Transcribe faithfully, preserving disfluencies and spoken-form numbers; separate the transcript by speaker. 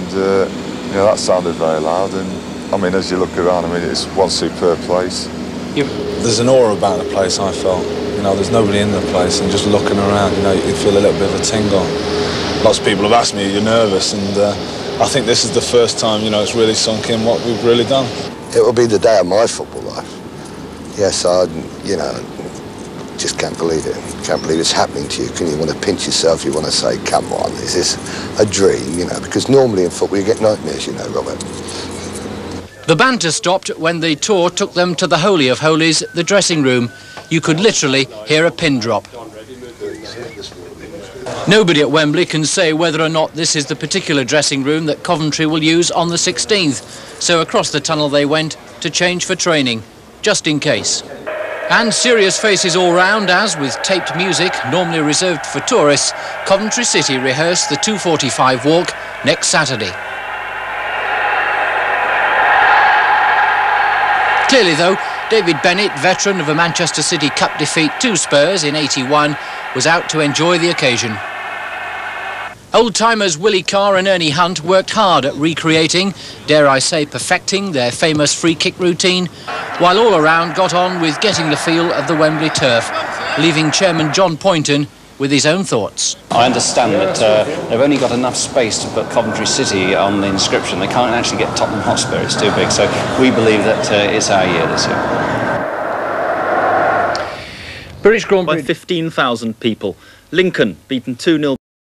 Speaker 1: and uh, you know, that sounded very loud. And I mean, as you look around, I mean, it's one superb place.
Speaker 2: There's an aura about the place, I felt. You know, there's nobody in the place, and just looking around, you know, you feel a little bit of a tingle. Lots of people have asked me, you're nervous, and uh, I think this is the first time, you know, it's really sunk in what we've really done.
Speaker 3: It will be the day of my football life. Yes, I, you know, just can't believe it. Can't believe it's happening to you. Can you want to pinch yourself? You want to say, come on, is this a dream? You know, because normally in football you get nightmares, you know, Robert.
Speaker 4: The banter stopped when the tour took them to the Holy of Holies, the dressing room. You could literally hear a pin drop. Nobody at Wembley can say whether or not this is the particular dressing room that Coventry will use on the sixteenth. So across the tunnel they went to change for training, just in case. And serious faces all round as, with taped music normally reserved for tourists, Coventry City rehearse the two forty-five walk next Saturday. Clearly, though, David Bennett, veteran of a Manchester City Cup defeat to Spurs in eighty-one, was out to enjoy the occasion. Old-timers Willie Carr and Ernie Hunt worked hard at recreating, dare I say perfecting, their famous free-kick routine, while all around got on with getting the feel of the Wembley turf, leaving Chairman John Poynton with his own thoughts.
Speaker 5: I understand that uh, they've only got enough space to put Coventry City on the inscription. They can't actually get Tottenham Hotspur, it's too big, so we believe that uh, it's our year this year.
Speaker 6: British Grand Prix by fifteen thousand people. Lincoln beaten two nil.